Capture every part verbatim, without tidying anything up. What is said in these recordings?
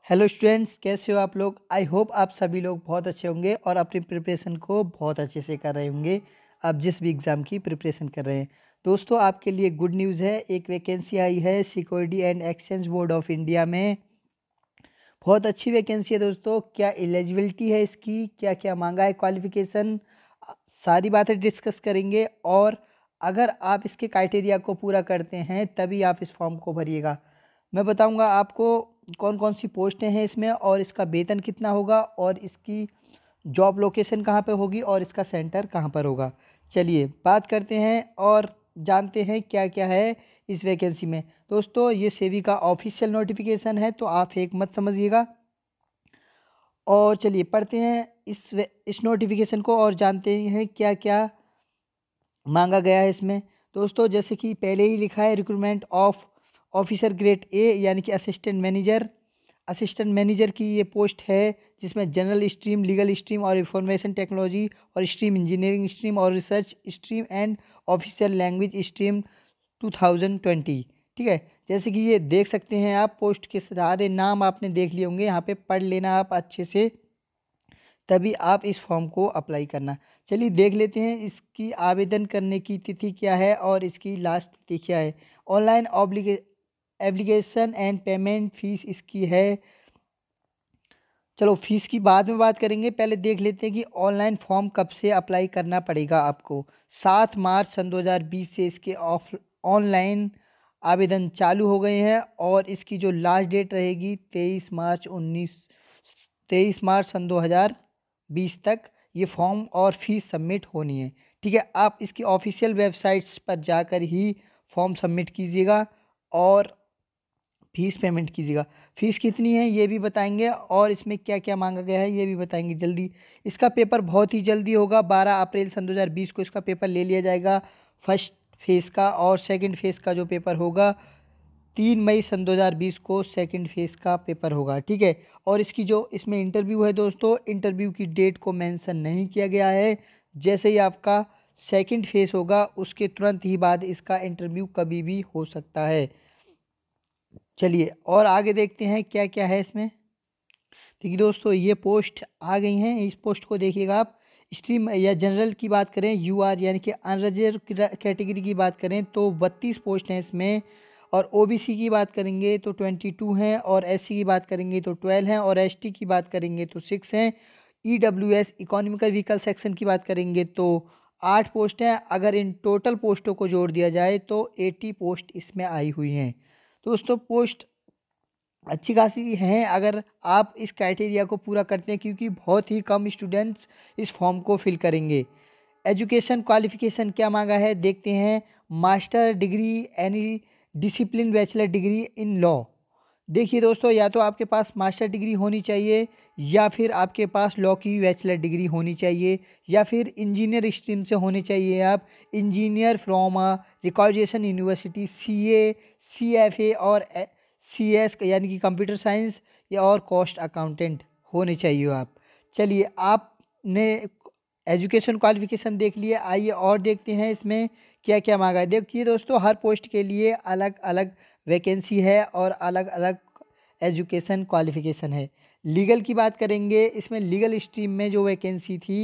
Hello students, कैसे हो आप लोग। आई होप आप सभी लोग बहुत अच्छे होंगे और अपनी प्रिपरेशन को बहुत अच्छे से कर रहे होंगे। आप जिस भी एग्ज़ाम की प्रिपरेशन कर रहे हैं दोस्तों, आपके लिए गुड न्यूज़ है। एक वैकेंसी आई है security and exchange board of India में। बहुत अच्छी वैकेंसी है दोस्तों। क्या एलिजिबिलिटी है इसकी, क्या क्या मांगा है, क्वालिफिकेशन, सारी बातें डिस्कस करेंगे। और अगर आप इसके क्राइटेरिया को पूरा करते हैं तभी आप इस फॉर्म को भरिएगा। मैं बताऊंगा आपको कौन कौन सी पोस्टें हैं इसमें और इसका वेतन कितना होगा और इसकी जॉब लोकेशन कहाँ पे होगी और इसका सेंटर कहाँ पर होगा। चलिए बात करते हैं और जानते हैं क्या क्या है इस वैकेंसी में। दोस्तों ये सेवी का ऑफिशियल नोटिफिकेशन है, तो आप फेक मत समझिएगा। और चलिए पढ़ते हैं इस वे- इस नोटिफिकेशन को और जानते हैं क्या क्या मांगा गया है इसमें। दोस्तों जैसे कि पहले ही लिखा है, recruitment of officer grade A यानी कि असिस्टेंट मैनेजर। असिस्टेंट मैनेजर की ये पोस्ट है जिसमें जनरल स्ट्रीम, लीगल स्ट्रीम और इंफॉर्मेशन टेक्नोलॉजी और स्ट्रीम, इंजीनियरिंग स्ट्रीम और research stream and official language stream two thousand twenty. ठीक है, जैसे कि ये देख सकते हैं आप, पोस्ट के सारे नाम आपने देख लिए होंगे, यहाँ पे पढ़ लेना आप अच्छे से, तभी आप इस फॉर्म को अप्लाई करना। चलिए देख लेते हैं इसकी आवेदन करने की तिथि क्या है और इसकी लास्ट तिथि क्या है। ऑनलाइन ऑब्लिगे एप्लीकेशन एंड पेमेंट फीस इसकी है। चलो फीस की बाद में बात करेंगे, पहले देख लेते हैं कि ऑनलाइन फॉर्म कब से अप्लाई करना पड़ेगा आपको। सात मार्च सन दो हज़ार बीस से इसके ऑफ ऑनलाइन आवेदन चालू हो गए हैं और इसकी जो लास्ट डेट रहेगी तेईस मार्च उन्नीस तेईस मार्च सन दो हज़ार बीस तक ये फॉर्म और फीस सबमिट होनी है। ठीक है, आप इसकी ऑफिशियल वेबसाइट्स पर जाकर ही फॉर्म सबमिट कीजिएगा और फीस पेमेंट कीजिएगा। फीस कितनी है ये भी बताएंगे और इसमें क्या क्या मांगा गया है ये भी बताएंगे जल्दी। इसका पेपर बहुत ही जल्दी होगा, बारह अप्रैल सन दो हज़ार बीस को इसका पेपर ले लिया जाएगा फर्स्ट फेज़ का, और सेकंड फेज़ का जो पेपर होगा तीन मई सन दो हज़ार बीस को सेकंड फेज़ का पेपर होगा। ठीक है, और इसकी जो इसमें इंटरव्यू है दोस्तों, इंटरव्यू की डेट को मेंशन नहीं किया गया है। जैसे ही आपका सेकंड फेज़ होगा उसके तुरंत ही बाद इसका इंटरव्यू कभी भी हो सकता है। चलिए और आगे देखते हैं क्या क्या है इसमें। देखिए दोस्तों ये पोस्ट आ गई हैं, इस पोस्ट को देखिएगा आप। स्ट्रीम या जनरल की बात करें, यू आर यानी कि अनरिजर्व कैटेगरी की बात करें तो बत्तीस पोस्ट हैं इसमें। और ओबीसी की बात करेंगे तो ट्वेंटी टू हैं, और एससी की बात करेंगे तो ट्वेल्व हैं, और एसटी की बात करेंगे तो सिक्स हैं। ईडब्ल्यूएस इकोनॉमिकल व्हीकल सेक्शन की बात करेंगे तो आठ पोस्ट हैं। अगर इन टोटल पोस्टों को जोड़ दिया जाए तो एटी पोस्ट इसमें आई हुई हैं। दोस्तों पोस्ट अच्छी खासी हैं अगर आप इस क्राइटेरिया को पूरा करते हैं, क्योंकि बहुत ही कम स्टूडेंट्स इस फॉर्म को फिल करेंगे। एजुकेशन क्वालिफिकेशन क्या मांगा है देखते हैं। Master degree any discipline bachelor degree in law. देखिए दोस्तों, या तो आपके पास मास्टर डिग्री होनी चाहिए या फिर आपके पास लॉ की बैचलर डिग्री होनी चाहिए, या फिर इंजीनियर स्ट्रीम से होने चाहिए आप। Engineer from recognition university, C A, C F A और सी एस यानी कि कंप्यूटर साइंस या और कॉस्ट अकाउंटेंट होने चाहिए आप। चलिए आपने एजुकेशन क्वालिफिकेशन देख लिए, आइए और देखते हैं इसमें क्या क्या मांगा है। देखिए दोस्तों, हर पोस्ट के लिए अलग अलग वैकेंसी है और अलग अलग एजुकेशन क्वालिफिकेशन है। लीगल की बात करेंगे, इसमें लीगल स्ट्रीम में जो वैकेंसी थी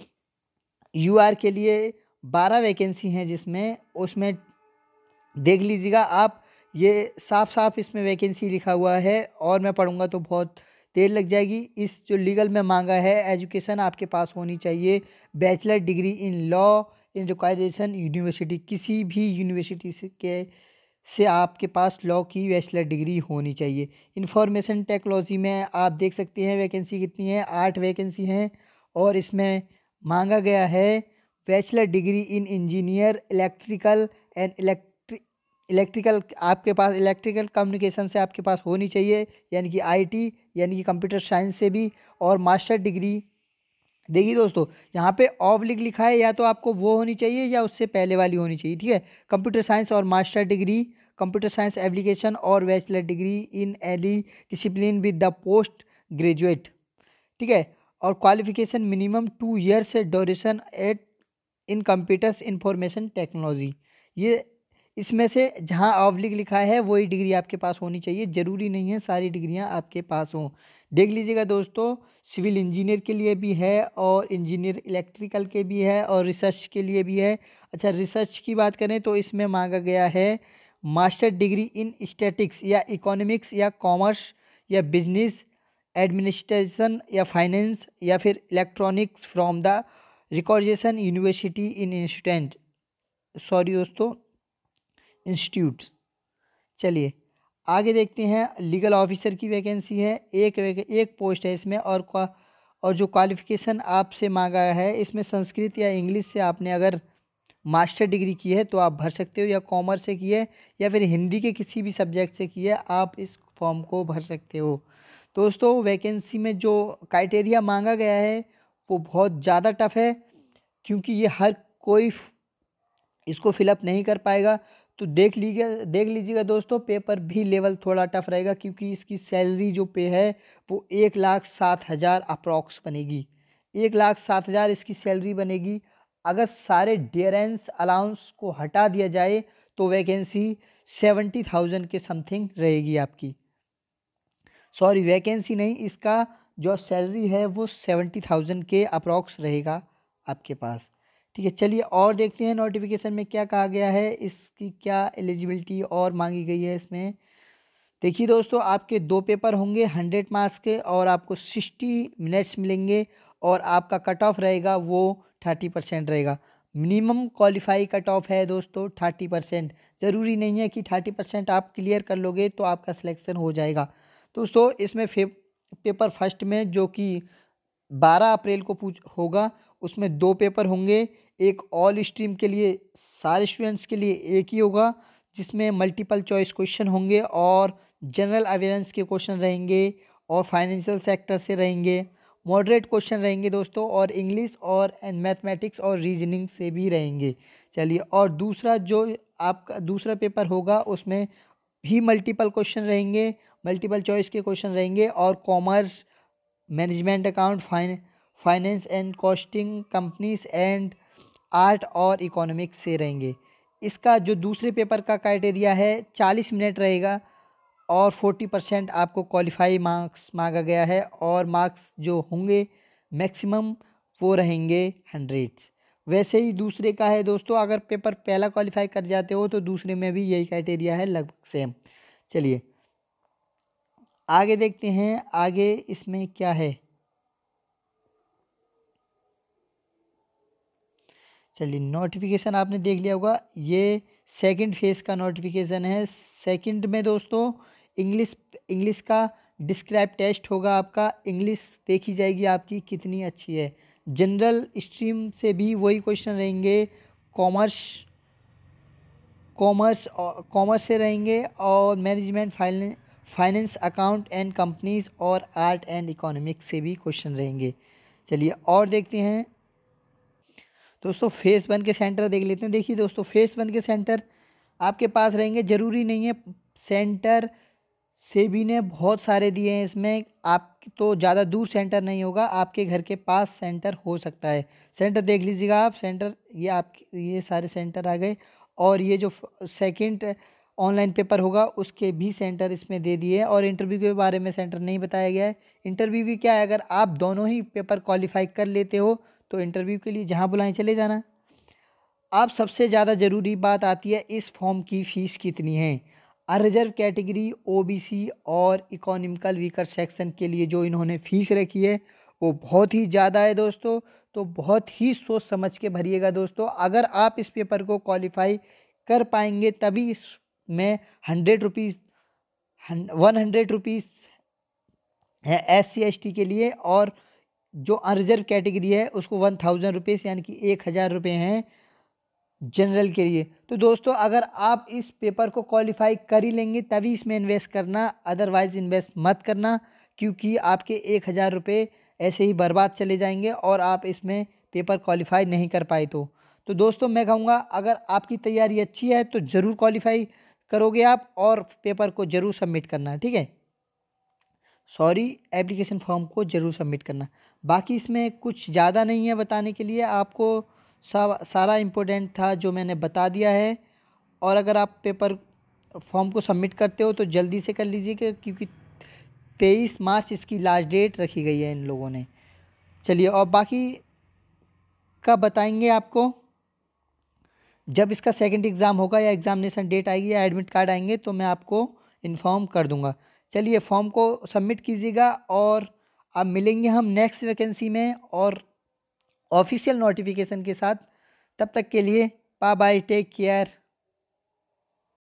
यूआर के लिए बारह वैकेंसी हैं, जिसमें उसमें देख लीजिएगा आप, ये साफ साफ इसमें वैकेंसी लिखा हुआ है और मैं पढ़ूंगा तो बहुत देर लग जाएगी। इस जो लीगल में मांगा है, एजुकेशन आपके पास होनी चाहिए bachelor degree in law in recognition university, किसी भी यूनिवर्सिटी से के से आपके पास लॉ की बैचलर डिग्री होनी चाहिए। इंफॉर्मेशन टेक्नोलॉजी में आप देख सकते हैं वैकेंसी कितनी है, आठ वैकेंसी हैं और इसमें मांगा गया है bachelor degree in engineer electrical and electric electrical आपके पास इलेक्ट्रिकल कम्युनिकेशन से आपके पास होनी चाहिए, यानी कि आईटी यानी कि कंप्यूटर साइंस से भी। और मास्टर डिग्री देखिए दोस्तों, यहाँ पे ऑब्लिक लिखा है, या तो आपको वो होनी चाहिए या उससे पहले वाली होनी चाहिए। ठीक है, कंप्यूटर साइंस और master degree, computer science application और bachelor degree in any discipline with the post graduate. ठीक है, और qualification minimum two years duration at in computers information technology. ये इसमें से जहाँ ऑब्लिक लिखा है वही डिग्री आपके पास होनी चाहिए, ज़रूरी नहीं है सारी डिग्रियाँ आपके पास हों। देख लीजिएगा दोस्तों, सिविल इंजीनियर के लिए भी है और इंजीनियर इलेक्ट्रिकल के भी है और रिसर्च के लिए भी है। अच्छा, रिसर्च की बात करें तो इसमें मांगा गया है मास्टर डिग्री इन स्टैटिक्स या इकोनॉमिक्स या कॉमर्स या बिजनेस एडमिनिस्ट्रेशन या फाइनेंस या फिर electronics from the recognition university in institute sorry दोस्तों इंस्टीट्यूट। चलिए आगे देखते हैं, लीगल ऑफिसर की वैकेंसी है, एक एक पोस्ट है इसमें और क्वा और जो क्वालिफ़िकेशन आपसे मांगा है इसमें संस्कृत या इंग्लिश से आपने अगर मास्टर डिग्री की है तो आप भर सकते हो, या कॉमर्स से की है या फिर हिंदी के किसी भी सब्जेक्ट से की है, आप इस फॉर्म को भर सकते हो। दोस्तों वैकेंसी में जो क्राइटेरिया मांगा गया है वो बहुत ज़्यादा टफ है, क्योंकि ये हर कोई इसको फिलअप नहीं कर पाएगा। तो देख लीजिए देख लीजिएगा दोस्तों, पेपर भी लेवल थोड़ा टफ रहेगा, क्योंकि इसकी सैलरी जो पे है वो एक लाख सात हज़ार अप्रॉक्स बनेगी। एक लाख सात हज़ार इसकी सैलरी बनेगी। अगर सारे डियरेंस अलाउंस को हटा दिया जाए तो वैकेंसी सेवेंटी थाउजेंड के समथिंग रहेगी आपकी। सॉरी वैकेंसी नहीं, इसका जो सैलरी है वो सेवेंटी थाउजेंड के अप्रॉक्स रहेगा आपके पास। ठीक है, चलिए और देखते हैं नोटिफिकेशन में क्या कहा गया है, इसकी क्या एलिजिबिलिटी और मांगी गई है इसमें। देखिए दोस्तों, आपके दो पेपर होंगे हंड्रेड मार्क्स के और आपको सिक्सटी मिनट्स मिलेंगे और आपका कट ऑफ रहेगा वो थर्टी परसेंट रहेगा। मिनिमम क्वालिफाई कट ऑफ है दोस्तों थर्टी परसेंट। ज़रूरी नहीं है कि थर्टी परसेंट आप क्लियर कर लोगे तो आपका सिलेक्शन हो जाएगा। दोस्तों इसमें फे पेपर फर्स्ट में जो कि बारह अप्रैल को पूछ होगा, उसमें दो पेपर होंगे। एक ऑल स्ट्रीम के लिए सारे स्टूडेंट्स के लिए एक ही होगा, जिसमें मल्टीपल चॉइस क्वेश्चन होंगे और जनरल अवेयरेंस के क्वेश्चन रहेंगे और फाइनेंशियल सेक्टर से रहेंगे। मॉडरेट क्वेश्चन रहेंगे दोस्तों, और इंग्लिश और मैथमेटिक्स और रीजनिंग से भी रहेंगे। चलिए, और दूसरा जो आपका दूसरा पेपर होगा उसमें भी मल्टीपल क्वेश्चन रहेंगे, मल्टीपल चॉइस के क्वेश्चन रहेंगे और commerce, management account, fine finance and costing, companies and art और इकोनॉमिक्स से रहेंगे। इसका जो दूसरे पेपर का क्राइटेरिया है चालीस मिनट रहेगा और फोर्टी परसेंट आपको क्वालिफाई मार्क्स मांगा गया है, और मार्क्स जो होंगे मैक्सिमम वो रहेंगे हंड्रेड्स। वैसे ही दूसरे का है दोस्तों, अगर पेपर पहला क्वालिफाई कर जाते हो तो दूसरे में भी यही क्राइटेरिया है लगभग सेम। चलिए आगे देखते हैं, आगे इसमें क्या है। चलिए नोटिफिकेशन आपने देख लिया होगा, ये सेकंड फेज़ का नोटिफिकेशन है। सेकंड में दोस्तों इंग्लिश इंग्लिश का डिस्क्राइब टेस्ट होगा आपका। इंग्लिश देखी जाएगी आपकी कितनी अच्छी है। जनरल स्ट्रीम से भी वही क्वेश्चन रहेंगे, कॉमर्स कॉमर्स कॉमर्स से रहेंगे और management, finance finance account and companies और आर्ट एंड इकोनॉमिक्स से भी क्वेश्चन रहेंगे। चलिए और देखते हैं दोस्तों, फेज़ वन के सेंटर देख लेते हैं। देखिए दोस्तों, फेज़ वन के सेंटर आपके पास रहेंगे, ज़रूरी नहीं है सेंटर से भी ने बहुत सारे दिए हैं इसमें, आप तो ज़्यादा दूर सेंटर नहीं होगा, आपके घर के पास सेंटर हो सकता है। सेंटर देख लीजिएगा आप, सेंटर ये आप ये सारे सेंटर आ गए, और ये जो सेकंड ऑनलाइन पेपर होगा उसके भी सेंटर इसमें दे दिए हैं। और इंटरव्यू के बारे में सेंटर नहीं बताया गया है। इंटरव्यू की क्या है, अगर आप दोनों ही पेपर क्वालिफाई कर लेते हो तो इंटरव्यू के लिए जहाँ बुलाएं चले जाना। अब सबसे ज़्यादा ज़रूरी बात आती है, इस फॉर्म की फ़ीस कितनी है। अनरिजर्व कैटेगरी, ओबीसी और इकोनॉमिकल वीकर सेक्शन के लिए जो इन्होंने फ़ीस रखी है वो बहुत ही ज़्यादा है दोस्तों, तो बहुत ही सोच समझ के भरिएगा दोस्तों। अगर आप इस पेपर को क्वालिफाई कर पाएंगे तभी इसमें hundred rupees one hundred rupees है एस सी एस टी के लिए, और जो अनरिजर्व कैटेगरी है उसको वन थाउजेंड रुपीज़ यानी कि एक हज़ार रुपये हैं जनरल के लिए। तो दोस्तों अगर आप इस पेपर को क्वालिफाई कर ही लेंगे तभी इसमें इन्वेस्ट करना, अदरवाइज़ इन्वेस्ट मत करना, क्योंकि आपके एक हज़ार रुपये ऐसे ही बर्बाद चले जाएंगे और आप इसमें पेपर क्वालिफाई नहीं कर पाए तो। तो दोस्तों मैं कहूँगा अगर आपकी तैयारी अच्छी है तो ज़रूर क्वालिफाई करोगे आप, और पेपर को ज़रूर सबमिट करना, ठीक है। सॉरी एप्लीकेशन फॉर्म को ज़रूर सबमिट करना। बाकी इसमें कुछ ज़्यादा नहीं है बताने के लिए, आपको सा, सारा इम्पोर्टेंट था जो मैंने बता दिया है। और अगर आप पेपर फॉर्म को सबमिट करते हो तो जल्दी से कर लीजिए, क्योंकि तेईस मार्च इसकी लास्ट डेट रखी गई है इन लोगों ने। चलिए, और बाकी का बताएंगे आपको जब इसका सेकंड एग्ज़ाम होगा या एग्ज़ामिनेशन डेट आएगी या एडमिट कार्ड आएंगे तो मैं आपको इन्फॉर्म कर दूंगा। चलिए, फॉर्म को सबमिट कीजिएगा और अब मिलेंगे हम नेक्स्ट वैकेंसी में और ऑफिशियल नोटिफिकेशन के साथ। तब तक के लिए बाय बाय, टेक केयर।